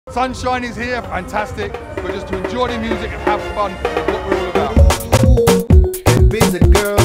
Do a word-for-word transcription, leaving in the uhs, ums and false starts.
Sunshine is here, fantastic. We're just to enjoy the music and have fun. That's what we're all about. Busy girl.